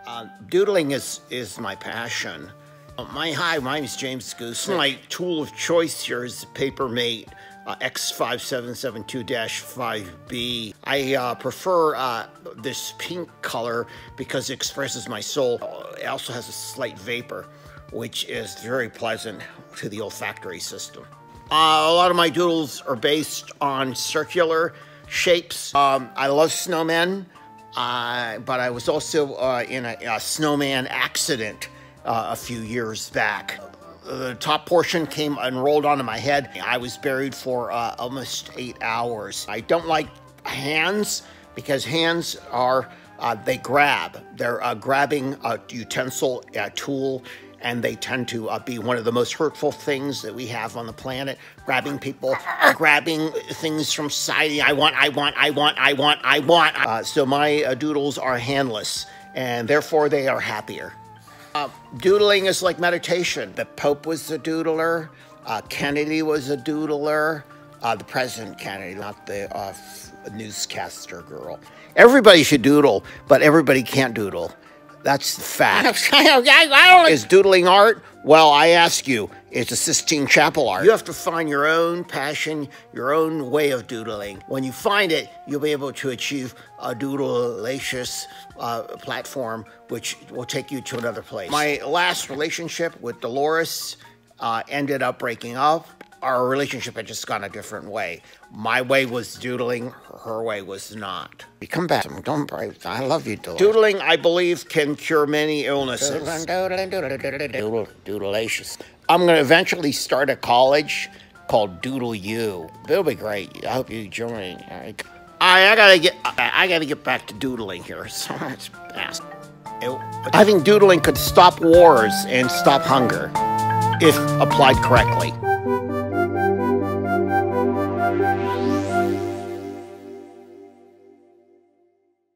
Doodling is my passion. My name is James Gusick. My tool of choice here is the Papermate X5772-5B. I prefer this pink color because it expresses my soul. It also has a slight vapor, which is very pleasant to the olfactory system. A lot of my doodles are based on circular shapes. I love snowmen, but I was also in a snowman accident a few years back. The top portion came and rolled onto my head. I was buried for almost 8 hours. I don't like hands because hands are, they grab. They're grabbing a utensil, a tool, and they tend to be one of the most hurtful things that we have on the planet. Grabbing people, grabbing things from society. I want. So my doodles are handless, and therefore they are happier. Doodling is like meditation. The Pope was a doodler. Kennedy was a doodler. The President Kennedy, not the newscaster girl. Everybody should doodle, but everybody can't doodle. That's the fact. Is doodling art? Well, I ask you, it's a Sistine Chapel art. You have to find your own passion, your own way of doodling. When you find it, you'll be able to achieve a doodle-lacious platform, which will take you to another place. My last relationship with Dolores ended up breaking up. Our relationship had just gone a different way. My way was doodling, her way was not. You come back, don't break. I love you, Dolores. Doodling, I believe, can cure many illnesses. Doodle-lacious. I'm gonna eventually start a college called Doodle U. It'll be great. I hope you join. I gotta get back to doodling here. So much fast. I think doodling could stop wars and stop hunger if applied correctly.